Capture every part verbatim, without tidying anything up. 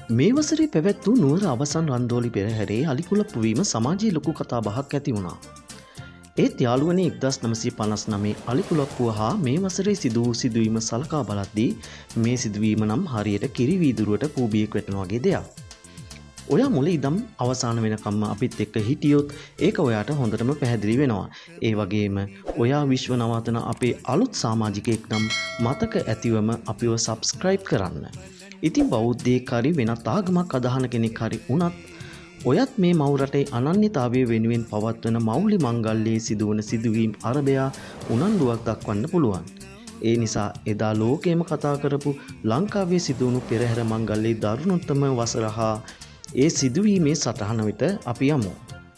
මේ වසරේ පැවැත් වූ නුවර අවසන් රන්දෝලි පෙරහැරේ අලිකුලප්පු වීම සමාජයේ ලොකු කතා බහක් ඇති වුණා. ඒත් යාළුවනේ එක්දාස් නවසිය පනස් නවය අලිකුලප්පුව හා මේ වසරේ සිදු වූ සිදුවීම සලකා බලද්දී මේ සිදුවීම නම් හරියට කිරි වීදුරුවට පූබියෙක් වැටෙන වගේ දෙයක්. ඔයා මුල ඉඳන් අවසාන වෙනකම්ම අපිත් එක්ක හිටියොත් ඒක ඔයාට හොඳටම පැහැදිලි වෙනවා. ඒ වගේම ඔයා විශ්ව නවාතන අපේ අලුත් සමාජිකයෙක් නම් මතක ඇතිවම අපිව සබ්ස්ක්‍රයිබ් කරන්න. ඉතින් බෞද්ධයෙක් හරි වෙනත් ආගමක් අදහන කෙනෙක් හරි වුණත් ඔයත් මේ මව් රටේ අනන්‍යතාවය වෙනුවෙන් පවත්වන මෞලි මංගල්‍යයේ සිදුවන සිදුවීම් අරබයා උනන්දුවක් දක්වන්න පුළුවන්. ඒ නිසා එදා ලෝකෙම කතා කරපු ලංකාවේ සිදුවුණු පෙරහැර මංගල්‍යයේ දරුණුතම වසර හා ඒ සිදුවීමේ සටහන වෙත අපි යමු.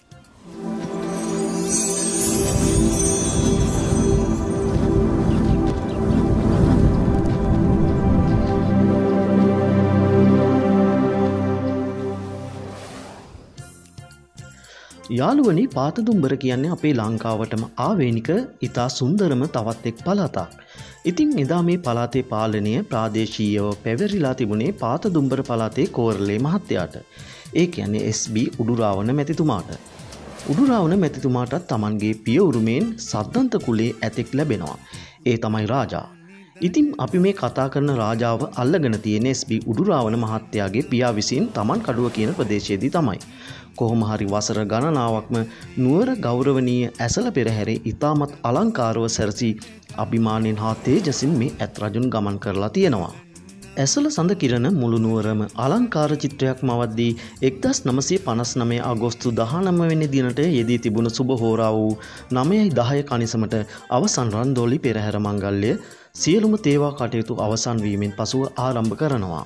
යාළුවනි, පාතදුම්බර කියන්නේ අපේ ලංකාවටම ආවේනික ඉතා සුන්දරම තවත් එක් පළාතක්. ඉතින් එදා මේ පළාතේ පාලනය ප්‍රාදේශීයව පැවරිලා තිබුණේ පාතදුම්බර පළාතේ කෝරළේ මහත්තයාට. ඒ කියන්නේ එස් බී උඩුරාවන මැතිතුමාට. උඩුරාවන මැතිතුමාටත් Tamanගේ පිය උරුමෙන් සද්දන්ත කුලේ ඇතෙක් ලැබෙනවා. ඒ තමයි රාජා. ඉතින් අපි මේ කතා කරන රාජාව අල්ලගෙන තියෙන එස් බී උඩුරාවන මහත්තයාගේ පියා විසින් Taman කඩුව කියන ප්‍රදේශයේදී තමයි. කොහොම හරි වසර ගණනාවක්ම නුවර ගෞරවනීය ඇසළ පෙරහැරේ ඉතාමත් අලංකාරව සැරසී අභිමානයෙන් හා තේජසින් මේ ඇත් රජුන් ගමන් කරලා තියෙනවා. ඇසළ සඳ කිරණ මුළු නුවරම අලංකාර චිත්‍රයක් මවද්දී එක්දාස් නවසිය පනස් නවය අගෝස්තු දහනවය වෙනි දිනට යෙදී තිබුණ සුබ හෝරා වූ නවයයි දහය කනිසමට අවසන් රන්දෝලි පෙරහැර මංගල්‍ය සියලුම තේවා කටයුතු අවසන් වීමෙන් පසුව ආරම්භ කරනවා.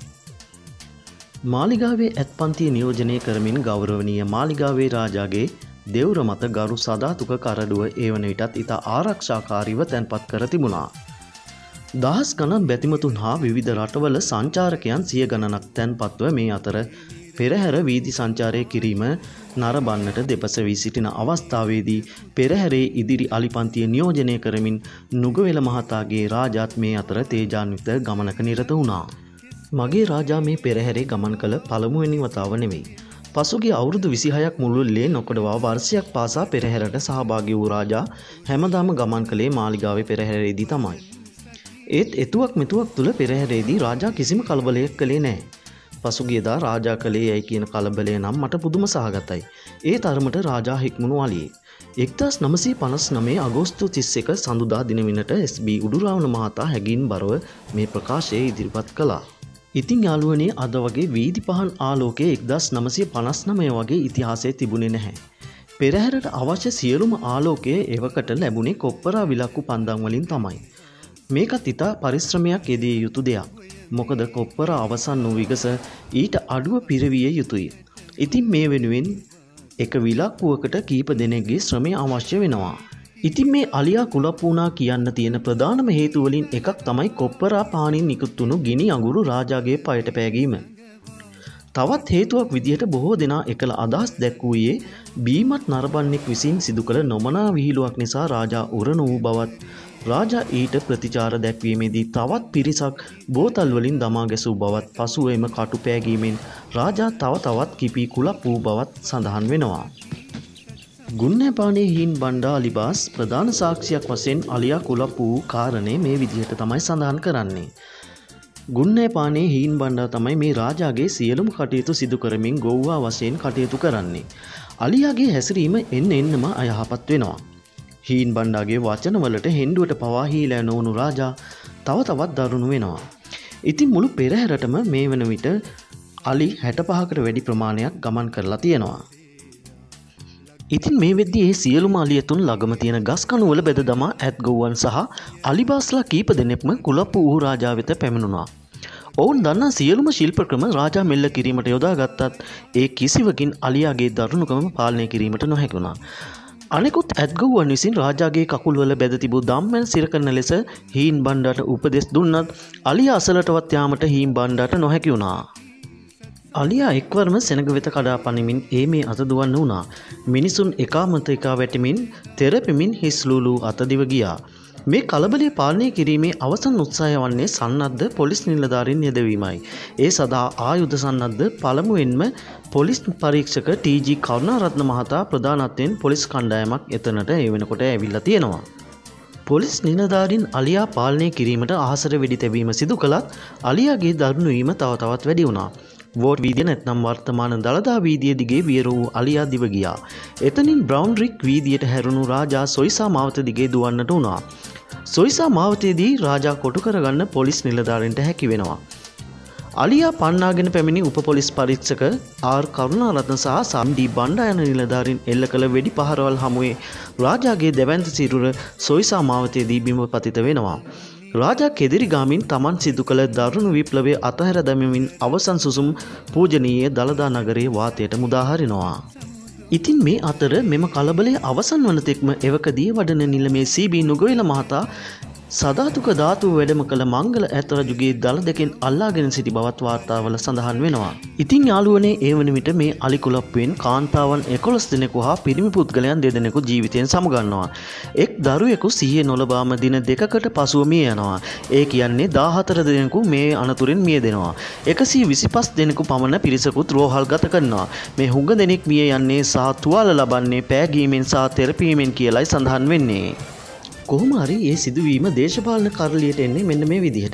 මාලිගාවේ ඇත්පන්තිය නියෝජනය කරමින් ගෞරවනීය මාලිගාවේ රාජාගේ දෙවුර මත ගරු සදාතුක කරඩුව ඒ වන විටත් ඉතා ආරක්ෂාකාරීව තැන්පත් කර තිබුණා. දහස් ගණන් බැතිමතුන් හා විවිධ රටවල සංචාරකයන් සිය ගණනක් තැන්පත්ව මේ අතර පෙරහැර වීදි සංචාරය කිරීම නරඹන්නට දෙපස වී සිටින අවස්ථාවේදී පෙරහැරේ ඉදිරි අලිපන්තිය නියෝජනය කරමින් නුගවෙල මහතාගේ රාජාත් මේ අතර තේජාන්විත ගමනක නිරත වුණා. මගේ රාජා මේ පෙරහැරේ ගමන් කළ පළමුවෙනි වතාව නෙවෙයි. පසුගිය අවුරුදු විසිහයක් මුළුල්ලේ නොකඩවා වර්ෂයක් පාසා පෙරහැරට සහභාගී වූ රාජා හැමදාම ගමන් කළේ මාලිගාවේ පෙරහැරේදී තමයි. ඒත් එතුවක් මෙතුවක් තුල පෙරහැරේදී රාජා කිසිම කලබලයක් කළේ නැහැ. පසුගියදා රාජා කළේ යයි කියන කලබලය නම් මට පුදුම සහගතයි. ඒ තරමට රාජා හික්මුණු අලියෙක්. එක්දාස් නවසිය පනස් නවය අගෝස්තු තිස් එක සඳුදා දින විනට එස් බී උඩුරාවන මහතා හැඟීම් බරව මේ ප්‍රකාශය ඉදිරිපත් කළා. ඉතින් යාළුවනේ, අද වගේ වීදි පහන් ආලෝකයේ එක්දාස් නවසිය පනස් නවය වගේ ඉතිහාසයේ තිබුණේ නැහැ. පෙරහැරට අවශ්‍ය සියලුම ආලෝකය එවකට ලැබුණේ කොප්පරා විලක්කු පන්දම් වලින් තමයි. මේකත් ඉතා පරිශ්‍රමයක් යෙදිය යුතු දෙයක්. මොකද කොප්පරා අවසන් වූ විගස ඊට අඩුව පිරවිය යුතුය. ඉතින් මේ වෙනුවෙන් එක විලක්කුවකට කීප දෙනෙක්ගේ ශ්‍රමය අවශ්‍ය වෙනවා. ඉතින් මේ අලියා කුලප්පු වුණා කියන්න තියෙන ප්‍රධානම හේතු වලින් එකක් තමයි කොප්පරා පානින් නිකුත් වුණු ගිනි අඟුරු රාජාගේ පයට පෑගීම. තවත් හේතුවක් විදිහට බොහෝ දෙනා එකල අදහස් දැක්වුවේ බීමත් නරඹන්නෙක් විසින් සිදු කළ නොමනා විහිළුවක් නිසා රාජා උරණ වූ බවත්, රාජා ඊට ප්‍රතිචාර දැක්වීමේදී තවත් පිරිසක් බෝතල් වලින් දමා ගැසූ බවත්, පසුව එම කටු පෑගීමෙන් රාජා තව තවත් කිපී කුලප්පු වූ බවත් සඳහන් වෙනවා. ගුන්නෑපානේ හීන් බණ්ඩා අලිබාස් ප්‍රධාන සාක්ෂියක් වශයෙන් අලියා කුලප්පු වූ කාරණේ මේ විදිහට තමයි සඳහන් කරන්නේ. ගුන්නෑපානේ හීන් බණ්ඩා තමයි මේ රාජාගේ සියලුම කටයුතු සිදු කරමින් ගොව්වා වශයෙන් කටයුතු කරන්නේ. අලියාගේ හැසිරීම එන්න එන්නම අයහපත් වෙනවා. හීන් බණ්ඩාගේ වචනවලට හෙන්ඩුවට පවා හීලෑ නොවුණු රාජා තව තවත් දරුණු වෙනවා. ඉතින් මුළු පෙරහැරටම මේ වන විට අලි හැට පහකට වැඩි ප්‍රමාණයක් ගමන් කරලා තියෙනවා. ඉතින් මේ වෙද්දී ඒ සියලුම අලියතුන් ළඟම තියෙන ගස් කණු වල බෙද දමා ඇත් ගොව්වන් සහ අලිබාස්ලා කීප දෙනෙක්ම කුලප්පු වූ රාජා වෙත පැමිණුණා. ඔවුන් දන්නා සියලුම ශිල්ප ක්‍රම රාජා මෙල්ල කිරීමට යොදාගත්තත් ඒ කිසිවකින් අලියාගේ දරුණුකම පාලනය කිරීමට නොහැකි වුණා. අනෙකුත් ඇත් ගොව්වන් විසින් රාජාගේ කකුල් වල බෙද තිබූ දම්මැල් සිර කරන ලෙස හීන් බණ්ඩාට උපදෙස් දුන්නත් අලියා අසලටවත් යාමට හීන් බණ්ඩාට නොහැකි වුණා. අලියා එක්වරම සෙනග වෙත කඩා පනිමින් ඒ මේ අත දුවන්න වුණා. මිනිසුන් එකා මත එකා වැටෙමින් තෙරපෙමින් හිස්ලූලූ අත දිව ගියා. මේ කලබලය පාලනය කිරීමේ අවසන් උත්සාහය වන්නේ සන්නද්ධ පොලිස් නිලධාරීන් යෙදවීමයි. ඒ සඳහා ආයුධ සන්නද්ධ පළමුවෙන්ම පොලිස් පරීක්ෂක ටී.ජී. කරුණාරත්න මහතා ප්‍රධානත්වයෙන් පොලිස් කණ්ඩායමක් එතනට ඒ වෙනකොට ඇවිල්ලා තියෙනවා. පොලිස් නිලධාරීන් අලියා පාලනය කිරීමට අහසට වෙඩි තැබීම සිදු කළත් අලියාගේ දරුණු වීම තව තවත් වැඩි වුණා. වෝට් වීදිය නැත්නම් වර්තමාන දළදා වීදිය දිගේ වියර වූ අලියා දිව ගියා. එතනින් බ්‍රවුන් රික් වීදියට හැරුණු රාජා සොයිසා මාවත දිගේ දුවන්නට වුණා. සොයිසා මාවතේදී රාජා කොටු කරගන්න පොලිස් නිලධාරීන්ට හැකි වෙනවා. අලියා පන්නාගෙන පැමිණි උප පොලිස් පරීක්ෂක ආර් කරුණාරත්න සහ සම්ඩී බණ්ඩායන නිලධාරීන් එල්ල කළ වෙඩි පහරවල් හමුවේ රාජාගේ දැවැන්ත සිරුර සොයිසා මාවතේදී බිම පතිත වෙනවා. රාජා කෙදිරිගාමින් තමන් සිදු කළ දරුණු විප්ලවය අතහැර දැමීමෙන් අවසන් සුසුම් පූජනීය දළදා නගරයේ වාතයට මුදා හරිනවා. ඉතින් මේ අතර මෙම කලබලය අවසන් වන තෙක්ම එවක දියවඩන නිලමේ සී.බී. නුගොයිල මහතා සදාතුක ධාතුව වැඩම කළ මංගල ඇත රජුගේ දළ දෙකෙන් අල්ලාගෙන සිටි බවත් වාර්තාවල සඳහන් වෙනවා. ඉතින් යාළුවනේ ඒ වන විට මේ අලි කුලප්පුවෙන් කාන්තාවන් එකොළොස් දෙනෙකු හා පිරිමි පුද්ගලයන් දෙදෙනෙකු ජීවිතයෙන් සමුගන්නවා. එක් දරුවෙකු සිහිය නොලබාම දින දෙකකට පසුව මිය යනවා. ඒ කියන්නේ දාහතර දෙනෙකු මේ අනතුරෙන් මිය දෙනවා. එකසිය විසිපස් දෙනෙකු පමණ පිරිසකුත් රෝහල් ගත කරනවා. මේ හුඟ දෙනෙක් මිය යන්නේ සහ තුවාල ලබන්නේ පෑගීමෙන් සහ තෙරපීමෙන් කියලයි සඳහන් වෙන්නේ. කොහොම හරි ඒ සිදුවීම දේශපාලන කරලියට එන්නේ මෙන්න මේ විදිහට.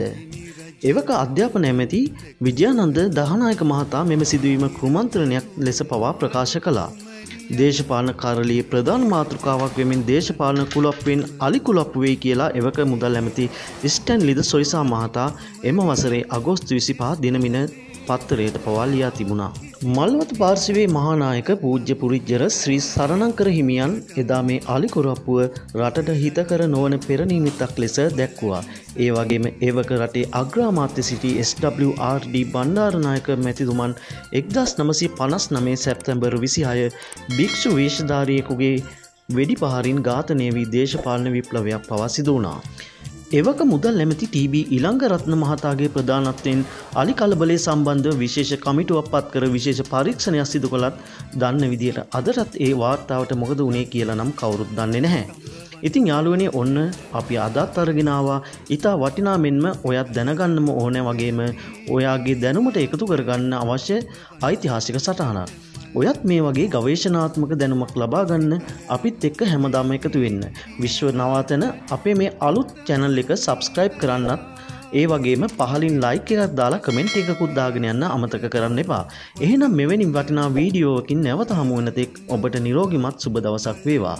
එවක අධ්‍යාපන ඇමති විජයානන්ද දහනායක මහතා මෙම සිදුවීම කුමන්ත්‍රණයක් ලෙස පවා ප්‍රකාශ කළා. දේශපාලන කරලියේ ප්‍රධාන මාතෘකාවක් වෙමින් දේශපාලන කුලප්පුවෙන් අලි කුලප්පු වෙයි කියලා එවක මුදල් ඇමති ස්ටැන්ලිද සොයිසා මහතා එම වසරේ අගෝස්තු විසිපහ දිනමින පත්තරයට පවා ලියා තිබුණා. මල්වත පාර්ශවයේ මහානායක පූජ්‍ය පුරිජ්ජර ශ්‍රී සරණංකර හිමියන් එදා මේ අලි කුලප්පුව රටට හිතකර නොවන පෙර නිමිත්තක් ලෙස දැක්වුවා. ඒ වගේම ඒවක රටේ අග්‍රාමාත්‍ය සිටි S W R D Bandaranaike මැතිතුමන් එක්දහස් නවසිය පනස් නවය සැප්තැම්බර් විසිහය භික්ෂු වේශධාරියෙකුගේ වෙඩි පහරින් ඝාතනය වී දේශපාලන විප්ලවයක් පවා සිදු වුණා. එවක මුදල් ඇමති ටී.බී. ඉලංගරත්න මහතාගේ ප්‍රධානත්වයෙන් අලි කලබලයේ සම්බන්ධව විශේෂ කමිටුවක් පත් කර විශේෂ පරීක්ෂණයක් සිදු කළත් දන්න විදියට අදටත් ඒ වාර්තාවට මොකද වුණේ කියලා නම් කවුරුත් දන්නේ නැහැ. ඉතින් යාළුවනේ ඔන්න අපි අදත් අරගෙන ආවා ඊට වටිනා මෙන්ම ඔයත් දැනගන්නම ඕනේ වගේම ඔයාගේ දැනුමට එකතු කරගන්න අවශ්‍ය ඓතිහාසික සටහනක්. ඔයත් මේ වගේ ගවේෂණාත්මක දැනුමක් ලබා ගන්න අපිත් එක්ක හැමදාම එකතු වෙන්න. විශ්ව නවාතන අපේ මේ අලුත් channel එක subscribe කරන්නත් ඒ වගේම පහලින් like එකක් දාලා comment එකකුත් දාගෙන යන්න අමතක කරන්න එපා. එහෙනම් මෙවැනි වටිනා වීඩියෝවකින් නැවත හමු වෙන තෙක් ඔබට නිරෝගීමත් සුබ දවසක් වේවා.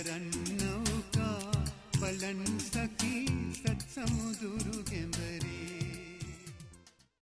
Palan saki sat samuduru kembari.